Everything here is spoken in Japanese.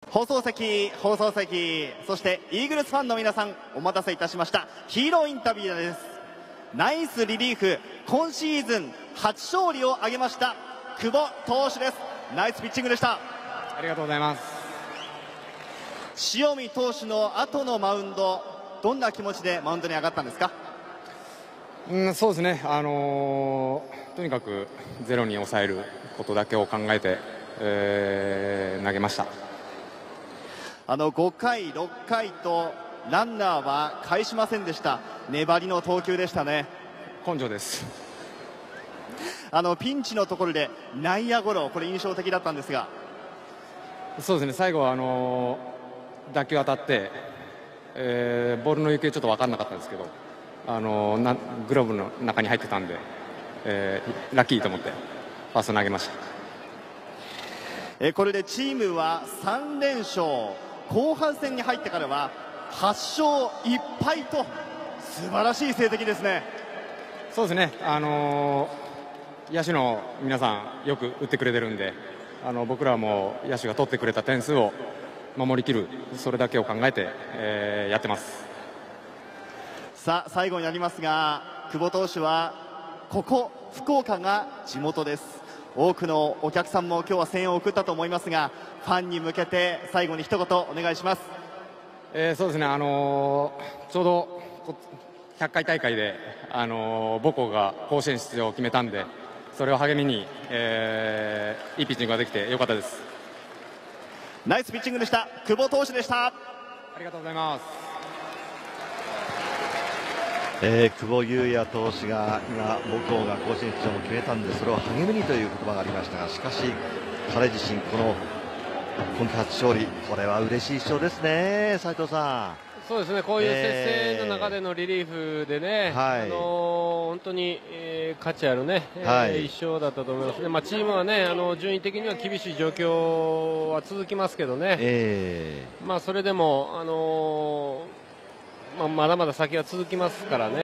放送席、そしてイーグルスファンの皆さん、お待たせいたしました。ヒーローインタビューです。ナイスリリーフ、今シーズン初勝利を挙げました久保投手です。ナイスピッチングでした。 ありがとうございます。 塩見投手の後のマウンド、どんな気持ちでマウンドに上がったんですか？ そうですね、とにかくゼロに抑えることだけを考えて、投げました。 5回、6回とランナーは返しませんでした。粘りの投球でしたね。 根性です。 ピンチのところで内野ゴロ、これ印象的だったんですが。 そうですね、最後は打球当たって、ボールの行方ちょっと分からなかったんですけど、グローブの中に入ってたんで、ラッキーと思ってファースト投げました。 これでチームは3連勝、後半戦に入ってからは8勝1敗と素晴らしい成績ですね。 そうですね、野手の皆さんよく打ってくれてるんで、僕らはもう野手が取ってくれた点数を守りきる、それだけを考えて、やってます。 さあ最後になりますが、久保投手はここ福岡が地元です。多くのお客さんも今日は声援を送ったと思いますが、ファンに向けて最後に一言お願いします。 そうですね、ちょうど100回大会で、母校が甲子園出場を決めたんで、それを励みに、いいピッチングができてよかったです。 ナイスピッチングでした。久保投手でした。 ありがとうございます。 久保裕也投手が今、母校が甲子園出場を決めたんで、それを励みにという言葉がありましたが、しかし彼自身今季初勝利、これは嬉しい一勝ですね、斉藤さん。 そうですね、こういう接戦の中でのリリーフでね、本当に、価値あるね、一勝だったと思いますね。チームはね、順位的には厳しい状況は続きますけどね、それでも、まだまだ先は続きますからね。